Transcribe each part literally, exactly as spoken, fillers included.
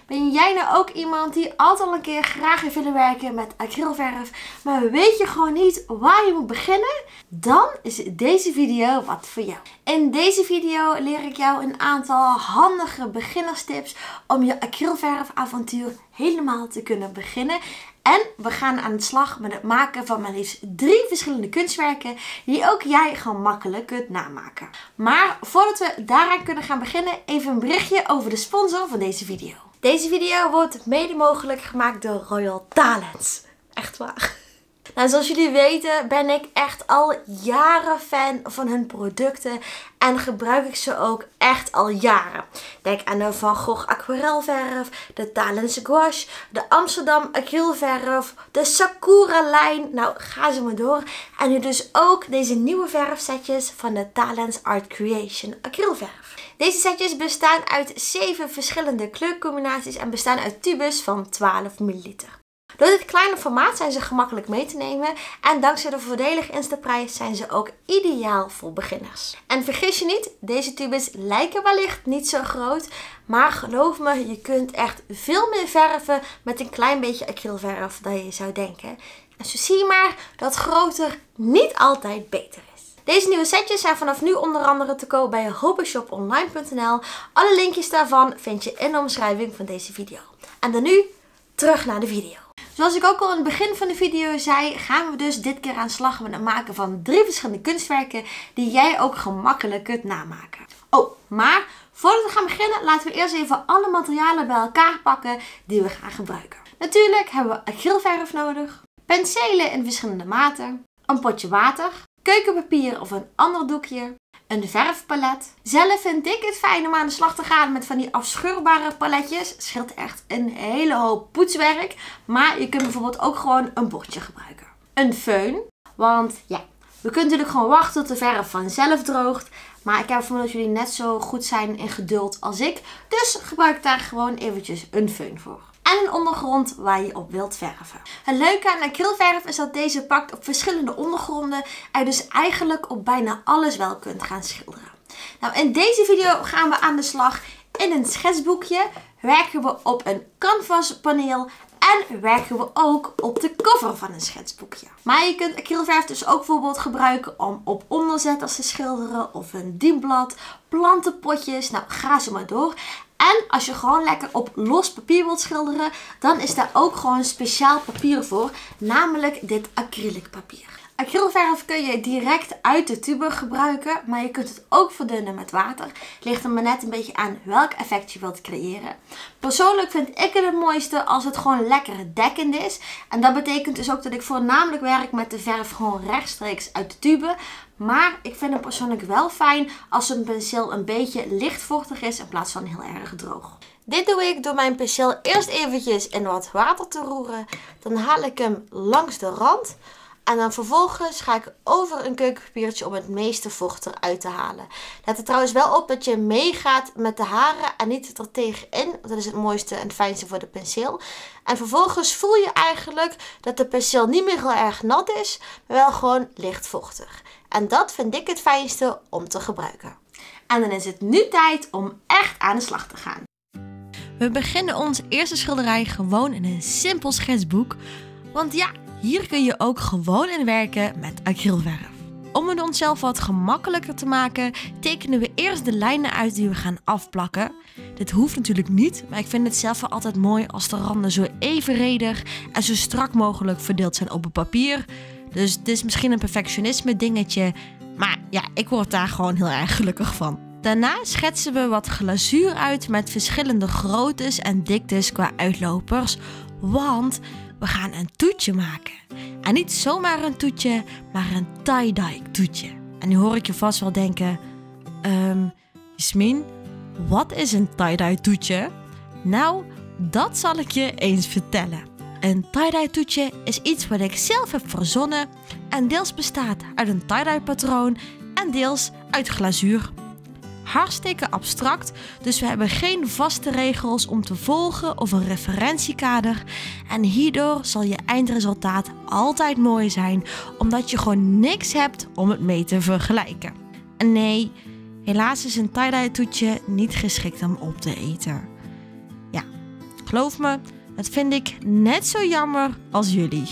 Ben jij nou ook iemand die altijd al een keer graag heeft willen werken met acrylverf, maar weet je gewoon niet waar je moet beginnen? Dan is deze video wat voor jou. In deze video leer ik jou een aantal handige beginnerstips om je acrylverfavontuur helemaal te kunnen beginnen. En we gaan aan de slag met het maken van maar liefst drie verschillende kunstwerken die ook jij gemakkelijk kunt namaken. Maar voordat we daaraan kunnen gaan beginnen, even een berichtje over de sponsor van deze video. Deze video wordt mede mogelijk gemaakt door Royal Talents. Echt waar. Nou, zoals jullie weten ben ik echt al jaren fan van hun producten en gebruik ik ze ook echt al jaren. Denk aan de Van Gogh aquarelverf, de Talens gouache, de Amsterdam acrylverf, de Sakura lijn. Nou, ga ze maar door. En nu dus ook deze nieuwe verfsetjes van de Talens Art Creation acrylverf. Deze setjes bestaan uit zeven verschillende kleurcombinaties en bestaan uit tubes van twaalf milliliter. Door dit kleine formaat zijn ze gemakkelijk mee te nemen en dankzij de voordelige instaprijs zijn ze ook ideaal voor beginners. En vergis je niet, deze tubes lijken wellicht niet zo groot, maar geloof me, je kunt echt veel meer verven met een klein beetje acrylverf dan je zou denken. En zo zie je maar dat groter niet altijd beter is. Deze nieuwe setjes zijn vanaf nu onder andere te koop bij hobbyshop online punt n l. Alle linkjes daarvan vind je in de omschrijving van deze video. En dan nu terug naar de video. Zoals ik ook al in het begin van de video zei, gaan we dus dit keer aan de slag met het maken van drie verschillende kunstwerken die jij ook gemakkelijk kunt namaken. Oh, maar voordat we gaan beginnen, laten we eerst even alle materialen bij elkaar pakken die we gaan gebruiken. Natuurlijk hebben we acrylverf nodig, penselen in verschillende maten, een potje water, keukenpapier of een ander doekje, een verfpalet. Zelf vind ik het fijn om aan de slag te gaan met van die afschuurbare paletjes. Scheelt echt een hele hoop poetswerk. Maar je kunt bijvoorbeeld ook gewoon een bordje gebruiken. Een föhn. Want ja, we kunnen natuurlijk gewoon wachten tot de verf vanzelf droogt. Maar ik heb vermoeden dat jullie net zo goed zijn in geduld als ik. Dus gebruik daar gewoon eventjes een föhn voor. En een ondergrond waar je op wilt verven. Het leuke aan acrylverf is dat deze pakt op verschillende ondergronden en je dus eigenlijk op bijna alles wel kunt gaan schilderen. Nou, in deze video gaan we aan de slag in een schetsboekje, werken we op een canvas paneel en werken we ook op de cover van een schetsboekje. Maar je kunt acrylverf dus ook bijvoorbeeld gebruiken om op onderzetters te schilderen of een dienblad, plantenpotjes, nou ga zo maar door. En als je gewoon lekker op los papier wilt schilderen, dan is daar ook gewoon speciaal papier voor, namelijk dit acrylic papier. Acrylverf kun je direct uit de tube gebruiken, maar je kunt het ook verdunnen met water. Ligt er maar net een beetje aan welk effect je wilt creëren. Persoonlijk vind ik het het mooiste als het gewoon lekker dekkend is. En dat betekent dus ook dat ik voornamelijk werk met de verf gewoon rechtstreeks uit de tube. Maar ik vind het persoonlijk wel fijn als een penseel een beetje lichtvochtig is in plaats van heel erg droog. Dit doe ik door mijn penseel eerst eventjes in wat water te roeren. Dan haal ik hem langs de rand. En dan vervolgens ga ik over een keukenpapiertje om het meeste vocht eruit te halen. Let er trouwens wel op dat je meegaat met de haren en niet er tegenin. Want dat is het mooiste en het fijnste voor de penseel. En vervolgens voel je eigenlijk dat de penseel niet meer heel erg nat is, maar wel gewoon licht vochtig. En dat vind ik het fijnste om te gebruiken. En dan is het nu tijd om echt aan de slag te gaan. We beginnen onze eerste schilderij gewoon in een simpel schetsboek. Want ja, hier kun je ook gewoon in werken met acrylverf. Om het onszelf wat gemakkelijker te maken, tekenen we eerst de lijnen uit die we gaan afplakken. Dit hoeft natuurlijk niet, maar ik vind het zelf wel altijd mooi als de randen zo evenredig en zo strak mogelijk verdeeld zijn op het papier. Dus het is misschien een perfectionisme dingetje, maar ja, ik word daar gewoon heel erg gelukkig van. Daarna schetsen we wat glazuur uit met verschillende groottes en diktes qua uitlopers, want we gaan een toetje maken. En niet zomaar een toetje, maar een tie-dye toetje. En nu hoor ik je vast wel denken, um, Jasmin, wat is een tie-dye toetje? Nou, dat zal ik je eens vertellen. Een tie-dye toetje is iets wat ik zelf heb verzonnen en deels bestaat uit een tie-dye patroon en deels uit glazuur. Hartstikke abstract, dus we hebben geen vaste regels om te volgen of een referentiekader. En hierdoor zal je eindresultaat altijd mooi zijn, omdat je gewoon niks hebt om het mee te vergelijken. En nee, helaas is een tie-dye toetje niet geschikt om op te eten. Ja, Geloof me, dat vind ik net zo jammer als jullie.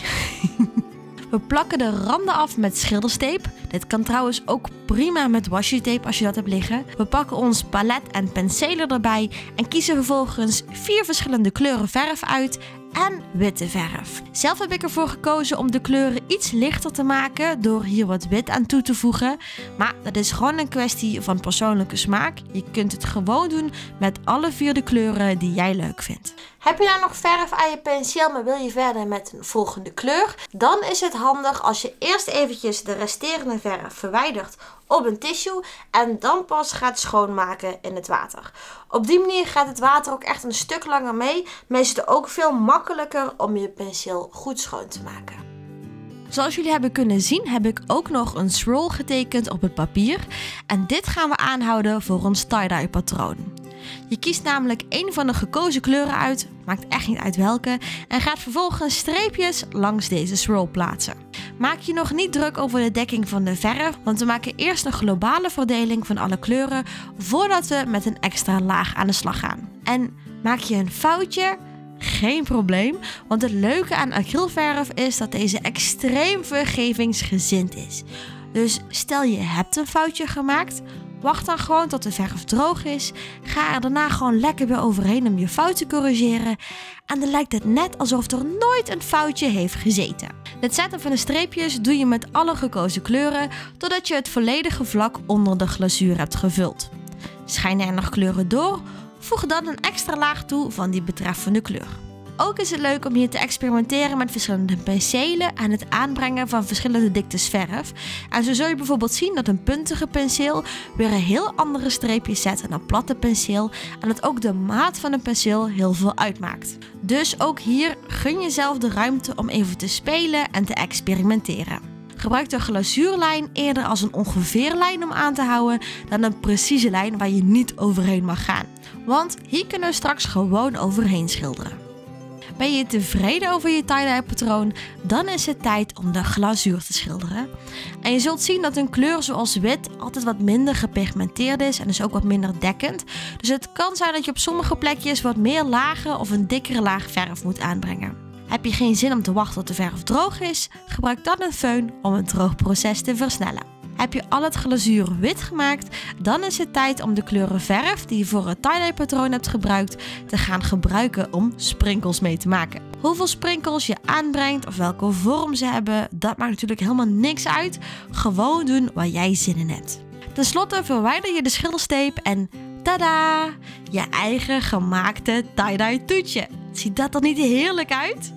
We plakken de randen af met schilderstape. Dit kan trouwens ook prima met washi tape als je dat hebt liggen. We pakken ons palet en penselen erbij en kiezen vervolgens vier verschillende kleuren verf uit en witte verf. Zelf heb ik ervoor gekozen om de kleuren iets lichter te maken door hier wat wit aan toe te voegen. Maar dat is gewoon een kwestie van persoonlijke smaak. Je kunt het gewoon doen met alle vier de kleuren die jij leuk vindt. Heb je nou nog verf aan je penseel, maar wil je verder met een volgende kleur? Dan is het handig als je eerst eventjes de resterende verf verwijdert op een tissue en dan pas gaat schoonmaken in het water. Op die manier gaat het water ook echt een stuk langer mee, maar is het ook veel makkelijker om je penseel goed schoon te maken. Zoals jullie hebben kunnen zien heb ik ook nog een swirl getekend op het papier en dit gaan we aanhouden voor ons tie-dye patroon. Je kiest namelijk één van de gekozen kleuren uit, maakt echt niet uit welke, en gaat vervolgens streepjes langs deze swirl plaatsen. Maak je nog niet druk over de dekking van de verf, want we maken eerst een globale verdeling van alle kleuren voordat we met een extra laag aan de slag gaan. En maak je een foutje? Geen probleem, want het leuke aan acrylverf is dat deze extreem vergevingsgezind is. Dus stel je hebt een foutje gemaakt, wacht dan gewoon tot de verf droog is. Ga er daarna gewoon lekker weer overheen om je fout te corrigeren. En dan lijkt het net alsof er nooit een foutje heeft gezeten. Het zetten van de streepjes doe je met alle gekozen kleuren totdat je het volledige vlak onder de glazuur hebt gevuld. Schijnen er nog kleuren door? Voeg dan een extra laag toe van die betreffende kleur. Ook is het leuk om hier te experimenteren met verschillende penselen en het aanbrengen van verschillende diktes verf. En zo zul je bijvoorbeeld zien dat een puntige penseel weer een heel andere streepjes zet dan een platte penseel en dat ook de maat van een penseel heel veel uitmaakt. Dus ook hier gun jezelf de ruimte om even te spelen en te experimenteren. Gebruik de glazuurlijn eerder als een ongeveer lijn om aan te houden dan een precieze lijn waar je niet overheen mag gaan. Want hier kunnen we straks gewoon overheen schilderen. Ben je tevreden over je tie-dye patroon? Dan is het tijd om de glazuur te schilderen. En je zult zien dat een kleur zoals wit altijd wat minder gepigmenteerd is en dus ook wat minder dekkend. Dus het kan zijn dat je op sommige plekjes wat meer lagen of een dikkere laag verf moet aanbrengen. Heb je geen zin om te wachten tot de verf droog is? Gebruik dan een föhn om het droogproces te versnellen. Heb je al het glazuur wit gemaakt, dan is het tijd om de kleuren verf die je voor het tie-dye patroon hebt gebruikt te gaan gebruiken om sprinkels mee te maken. Hoeveel sprinkels je aanbrengt of welke vorm ze hebben, dat maakt natuurlijk helemaal niks uit. Gewoon doen waar jij zin in hebt. Ten slotte verwijder je de schilderstape en tada! Je eigen gemaakte tie-dye toetje. Ziet dat er niet heerlijk uit?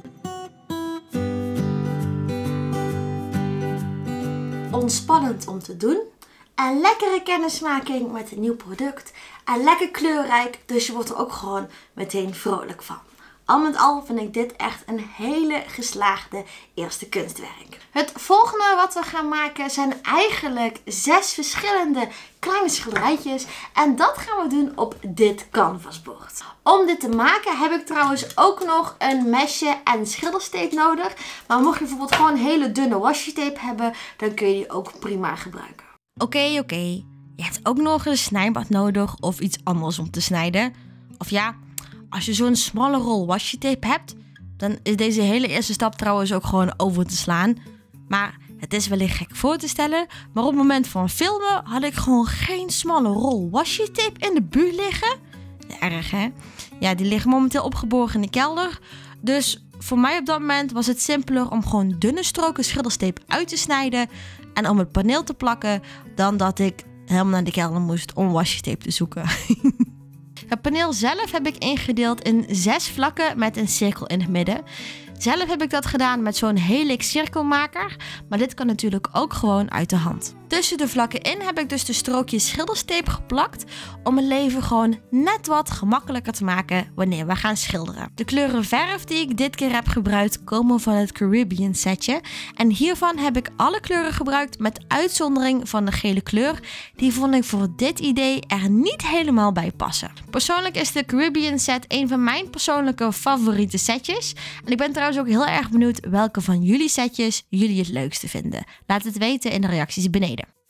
Ontspannend om te doen. Een lekkere kennismaking met een nieuw product. En lekker kleurrijk, dus je wordt er ook gewoon meteen vrolijk van. Al met al vind ik dit echt een hele geslaagde eerste kunstwerk. Het volgende wat we gaan maken zijn eigenlijk zes verschillende kleine schilderijtjes. En dat gaan we doen op dit canvasbord. Om dit te maken heb ik trouwens ook nog een mesje en schilderstape nodig. Maar mocht je bijvoorbeeld gewoon hele dunne washi tape hebben, dan kun je die ook prima gebruiken. Oké, okay, oké. Okay. Je hebt ook nog een snijblad nodig of iets anders om te snijden. Of ja, als je zo'n smalle rol washi tape hebt, dan is deze hele eerste stap trouwens ook gewoon over te slaan. Maar het is wellicht gek voor te stellen, maar op het moment van filmen had ik gewoon geen smalle rol washi tape in de buurt liggen. Erg hè? Ja, die liggen momenteel opgeborgen in de kelder. Dus voor mij op dat moment was het simpeler om gewoon dunne stroken schilderstape uit te snijden en om het paneel te plakken, dan dat ik helemaal naar de kelder moest om washi tape te zoeken. Het paneel zelf heb ik ingedeeld in zes vlakken met een cirkel in het midden. Zelf heb ik dat gedaan met zo'n helix cirkelmaker, maar dit kan natuurlijk ook gewoon uit de hand. Tussen de vlakken in heb ik dus de strookjes schilderstape geplakt om het leven gewoon net wat gemakkelijker te maken wanneer we gaan schilderen. De kleuren verf die ik dit keer heb gebruikt komen van het Caribbean setje en hiervan heb ik alle kleuren gebruikt met uitzondering van de gele kleur. Die vond ik voor dit idee er niet helemaal bij passen. Persoonlijk is de Caribbean set een van mijn persoonlijke favoriete setjes en ik ben trouwens ook heel erg benieuwd welke van jullie setjes jullie het leukste vinden. Laat het weten in de reacties beneden.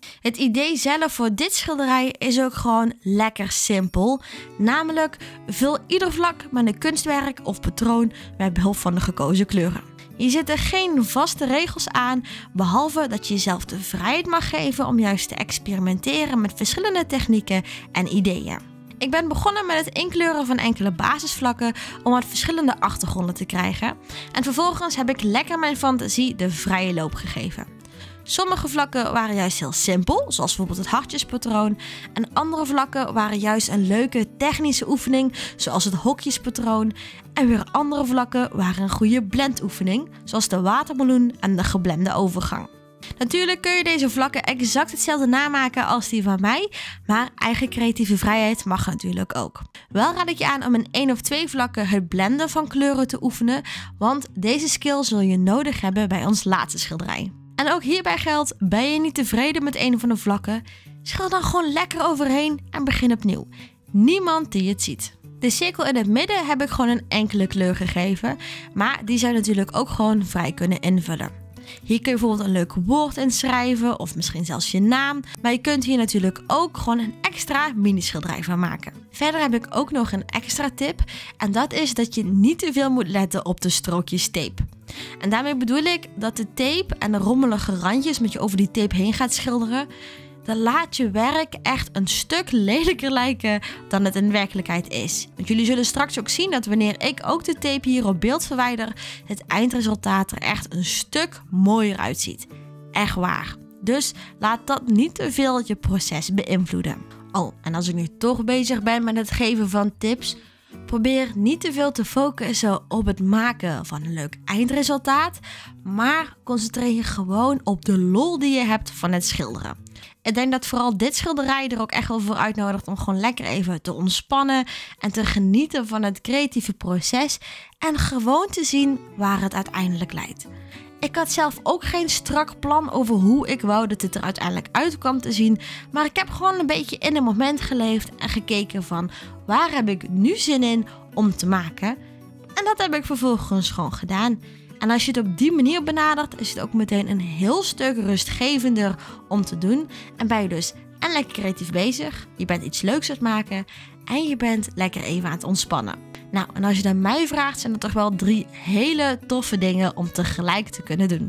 Het idee zelf voor dit schilderij is ook gewoon lekker simpel. Namelijk, vul ieder vlak met een kunstwerk of patroon met behulp van de gekozen kleuren. Hier zitten geen vaste regels aan, behalve dat je jezelf de vrijheid mag geven om juist te experimenteren met verschillende technieken en ideeën. Ik ben begonnen met het inkleuren van enkele basisvlakken om wat verschillende achtergronden te krijgen. En vervolgens heb ik lekker mijn fantasie de vrije loop gegeven. Sommige vlakken waren juist heel simpel, zoals bijvoorbeeld het hartjespatroon. En andere vlakken waren juist een leuke technische oefening, zoals het hokjespatroon. En weer andere vlakken waren een goede blendoefening, zoals de watermeloen en de geblende overgang. Natuurlijk kun je deze vlakken exact hetzelfde namaken als die van mij, maar eigen creatieve vrijheid mag natuurlijk ook. Wel raad ik je aan om in één of twee vlakken het blenden van kleuren te oefenen, want deze skill zul je nodig hebben bij ons laatste schilderij. En ook hierbij geldt, ben je niet tevreden met een van de vlakken, schil dan gewoon lekker overheen en begin opnieuw. Niemand die het ziet. De cirkel in het midden heb ik gewoon een enkele kleur gegeven, maar die zou je natuurlijk ook gewoon vrij kunnen invullen. Hier kun je bijvoorbeeld een leuk woord inschrijven of misschien zelfs je naam. Maar je kunt hier natuurlijk ook gewoon een extra mini-schilderij van maken. Verder heb ik ook nog een extra tip. En dat is dat je niet te veel moet letten op de strookjes tape. En daarmee bedoel ik dat de tape en de rommelige randjes met je over die tape heen gaat schilderen. Dan laat je werk echt een stuk lelijker lijken dan het in werkelijkheid is. Want jullie zullen straks ook zien dat wanneer ik ook de tape hier op beeld verwijder, het eindresultaat er echt een stuk mooier uitziet. Echt waar. Dus laat dat niet te veel je proces beïnvloeden. Oh, en als ik nu toch bezig ben met het geven van tips, probeer niet te veel te focussen op het maken van een leuk eindresultaat, maar concentreer je gewoon op de lol die je hebt van het schilderen. Ik denk dat vooral dit schilderij er ook echt wel voor uitnodigt om gewoon lekker even te ontspannen en te genieten van het creatieve proces en gewoon te zien waar het uiteindelijk leidt. Ik had zelf ook geen strak plan over hoe ik wou dat het er uiteindelijk uit kwam te zien, maar ik heb gewoon een beetje in het moment geleefd en gekeken van waar heb ik nu zin in om te maken. En dat heb ik vervolgens gewoon gedaan. En als je het op die manier benadert, is het ook meteen een heel stuk rustgevender om te doen. En ben je dus en lekker creatief bezig, je bent iets leuks aan het maken en je bent lekker even aan het ontspannen. Nou, en als je naar mij vraagt, zijn er toch wel drie hele toffe dingen om tegelijk te kunnen doen.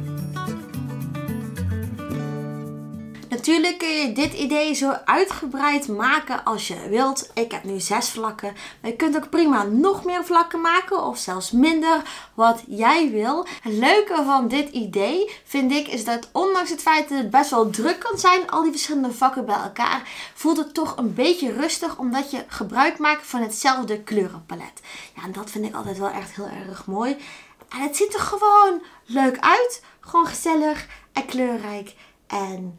Natuurlijk kun je dit idee zo uitgebreid maken als je wilt. Ik heb nu zes vlakken. Maar je kunt ook prima nog meer vlakken maken of zelfs minder, wat jij wil. Het leuke van dit idee vind ik is dat ondanks het feit dat het best wel druk kan zijn, al die verschillende vakken bij elkaar, voelt het toch een beetje rustig omdat je gebruik maakt van hetzelfde kleurenpalet. Ja, en dat vind ik altijd wel echt heel erg mooi. En het ziet er gewoon leuk uit. Gewoon gezellig en kleurrijk en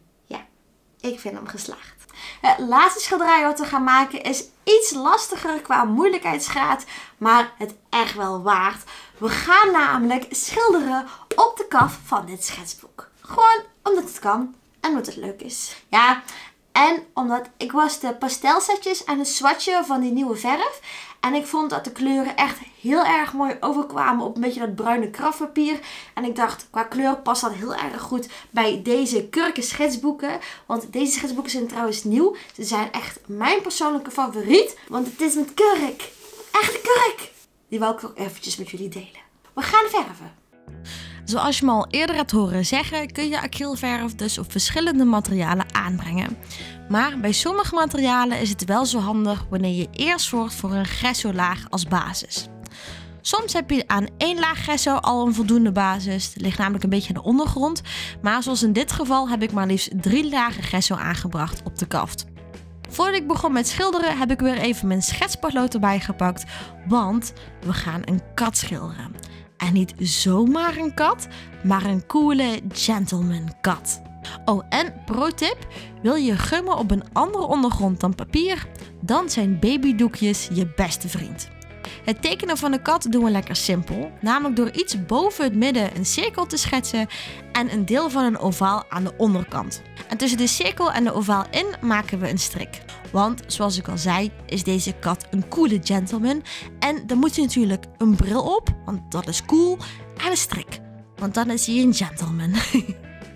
ik vind hem geslaagd. Het laatste schilderij wat we gaan maken is iets lastiger qua moeilijkheidsgraad, maar het echt wel waard. We gaan namelijk schilderen op de kaf van dit schetsboek. Gewoon omdat het kan en omdat het leuk is. Ja, en omdat ik was de pastelsetjes aan het swatchen van die nieuwe verf. En ik vond dat de kleuren echt heel erg mooi overkwamen op een beetje dat bruine kraftpapier. En ik dacht, qua kleur past dat heel erg goed bij deze kurken schetsboeken. Want deze schetsboeken zijn trouwens nieuw. Ze zijn echt mijn persoonlijke favoriet. Want het is met kurk. Echt kurk. Die wil ik ook eventjes met jullie delen. We gaan verven. Zoals je me al eerder hebt horen zeggen, kun je acrylverf dus op verschillende materialen aanbrengen. Maar bij sommige materialen is het wel zo handig wanneer je eerst zorgt voor een gesso-laag als basis. Soms heb je aan één laag gesso al een voldoende basis. Het ligt namelijk een beetje aan de ondergrond. Maar zoals in dit geval heb ik maar liefst drie lagen gesso aangebracht op de kaft. Voordat ik begon met schilderen heb ik weer even mijn schetspotlood erbij gepakt. Want we gaan een kat schilderen. En niet zomaar een kat, maar een coole gentleman kat. Oh, en pro tip, wil je gummen op een andere ondergrond dan papier, dan zijn babydoekjes je beste vriend. Het tekenen van de kat doen we lekker simpel, namelijk door iets boven het midden een cirkel te schetsen en een deel van een ovaal aan de onderkant. En tussen de cirkel en de ovaal in maken we een strik. Want zoals ik al zei, is deze kat een coole gentleman en dan moet hij natuurlijk een bril op, want dat is cool, en een strik, want dan is hij een gentleman.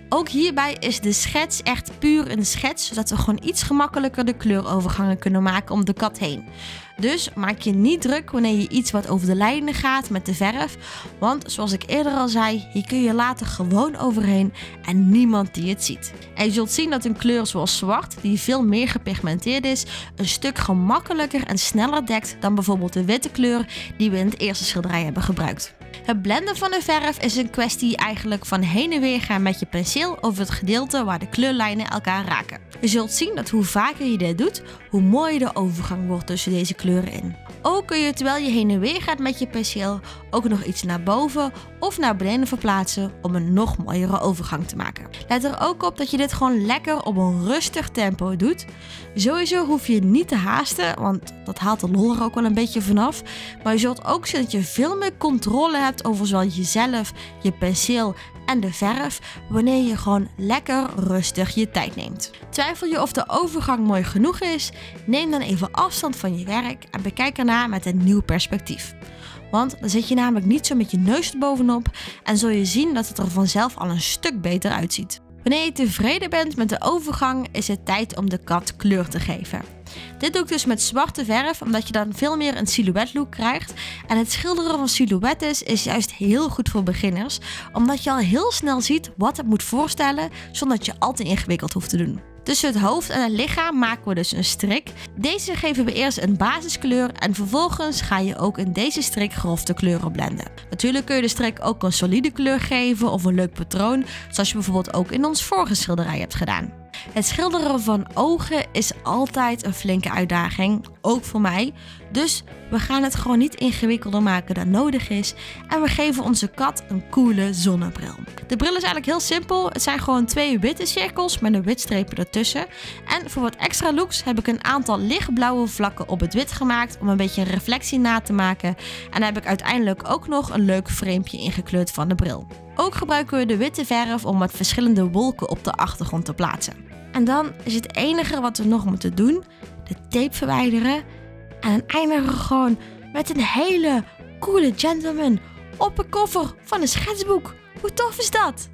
Ook hierbij is de schets echt puur een schets, zodat we gewoon iets gemakkelijker de kleurovergangen kunnen maken om de kat heen. Dus maak je niet druk wanneer je iets wat over de lijnen gaat met de verf, want zoals ik eerder al zei, hier kun je later gewoon overheen en niemand die het ziet. En je zult zien dat een kleur zoals zwart, die veel meer gepigmenteerd is, een stuk gemakkelijker en sneller dekt dan bijvoorbeeld de witte kleur die we in het eerste schilderij hebben gebruikt. Het blenden van de verf is een kwestie eigenlijk van heen en weer gaan met je penseel over het gedeelte waar de kleurlijnen elkaar raken. Je zult zien dat hoe vaker je dit doet, hoe mooier de overgang wordt tussen deze kleuren in. Ook kun je terwijl je heen en weer gaat met je penseel ook nog iets naar boven of naar beneden verplaatsen om een nog mooiere overgang te maken. Let er ook op dat je dit gewoon lekker op een rustig tempo doet. Sowieso hoef je niet te haasten, want dat haalt de lol er ook wel een beetje vanaf. Maar je zult ook zien dat je veel meer controle hebt over zowel jezelf, je penseel en de verf, wanneer je gewoon lekker rustig je tijd neemt. Twijfel je of de overgang mooi genoeg is? Neem dan even afstand van je werk en bekijk erna met een nieuw perspectief. Want dan zit je namelijk niet zo met je neus er bovenop en zul je zien dat het er vanzelf al een stuk beter uitziet. Wanneer je tevreden bent met de overgang, is het tijd om de kat kleur te geven. Dit doe ik dus met zwarte verf, omdat je dan veel meer een silhouette look krijgt. En het schilderen van silhouettes is juist heel goed voor beginners, omdat je al heel snel ziet wat het moet voorstellen, zonder dat je al te ingewikkeld hoeft te doen. Tussen het hoofd en het lichaam maken we dus een strik. Deze geven we eerst een basiskleur en vervolgens ga je ook in deze strik grof de kleuren blenden. Natuurlijk kun je de strik ook een solide kleur geven of een leuk patroon, zoals je bijvoorbeeld ook in ons vorige schilderij hebt gedaan. Het schilderen van ogen is altijd een flinke uitdaging, ook voor mij. Dus we gaan het gewoon niet ingewikkelder maken dan nodig is en we geven onze kat een coole zonnebril. De bril is eigenlijk heel simpel. Het zijn gewoon twee witte cirkels met een wit streepje ertussen. En voor wat extra looks heb ik een aantal lichtblauwe vlakken op het wit gemaakt om een beetje een reflectie na te maken. En daar heb ik uiteindelijk ook nog een leuk framepje ingekleurd van de bril. Ook gebruiken we de witte verf om wat verschillende wolken op de achtergrond te plaatsen. En dan is het enige wat we nog moeten doen, de tape verwijderen. En dan eindigen we gewoon met een hele coole gentleman op een cover van een schetsboek. Hoe tof is dat?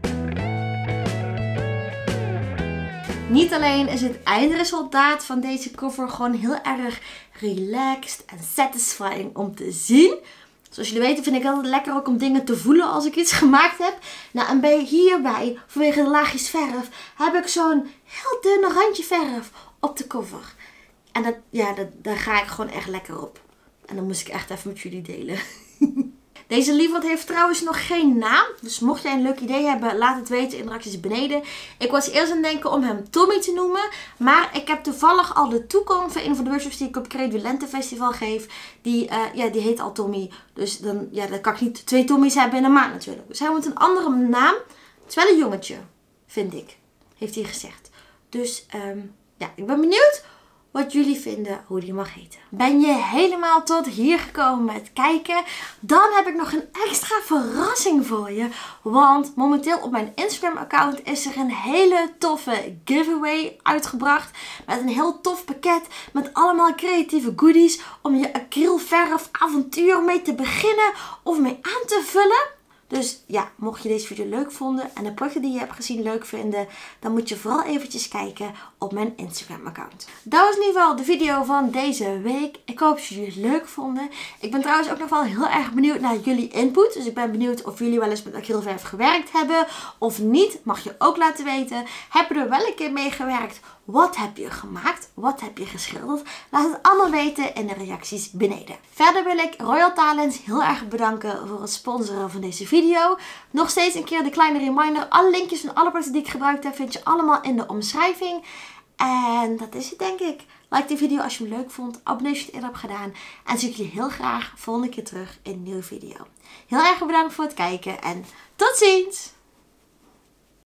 Niet alleen is het eindresultaat van deze cover gewoon heel erg relaxed en satisfying om te zien. Zoals jullie weten vind ik altijd lekker ook om dingen te voelen als ik iets gemaakt heb. Nou, en bij hierbij, vanwege de laagjes verf, heb ik zo'n heel dunne randje verf op de cover. En dat, ja, dat, daar ga ik gewoon echt lekker op. En dan moest ik echt even met jullie delen. Deze lieverd heeft trouwens nog geen naam. Dus mocht jij een leuk idee hebben, laat het weten in de reacties beneden. Ik was eerst aan het denken om hem Tommy te noemen. Maar ik heb toevallig al de toekomst van een van de workshops die ik op Creative Lente Festival geef. Die, uh, ja, die heet al Tommy. Dus dan, ja, dan kan ik niet twee Tommy's hebben in een maand natuurlijk. Dus hij moet een andere naam. Het is wel een jongetje, vind ik. Heeft hij gezegd. Dus um, ja, ik ben benieuwd wat jullie vinden hoe die mag heten. Ben je helemaal tot hier gekomen met kijken? Dan heb ik nog een extra verrassing voor je. Want momenteel op mijn Instagram account is er een hele toffe giveaway uitgebracht. Met een heel tof pakket met allemaal creatieve goodies om je acrylverf avontuur mee te beginnen of mee aan te vullen. Dus ja, mocht je deze video leuk vinden en de producten die je hebt gezien leuk vinden, dan moet je vooral eventjes kijken op mijn Instagram account. Dat was in ieder geval de video van deze week. Ik hoop dat jullie het leuk vonden. Ik ben trouwens ook nog wel heel erg benieuwd naar jullie input. Dus ik ben benieuwd of jullie wel eens met acrylverf gewerkt hebben of niet. Mag je ook laten weten. Heb je er wel een keer mee gewerkt? Wat heb je gemaakt? Wat heb je geschilderd? Laat het allemaal weten in de reacties beneden. Verder wil ik Royal Talents heel erg bedanken voor het sponsoren van deze video. Nog steeds een keer de kleine reminder. Alle linkjes van alle producten die ik gebruikt heb vind je allemaal in de omschrijving. En dat is het denk ik. Like de video als je hem leuk vond. Abonneer als je het eerder hebt gedaan. En zie ik je heel graag volgende keer terug in een nieuwe video. Heel erg bedankt voor het kijken en tot ziens!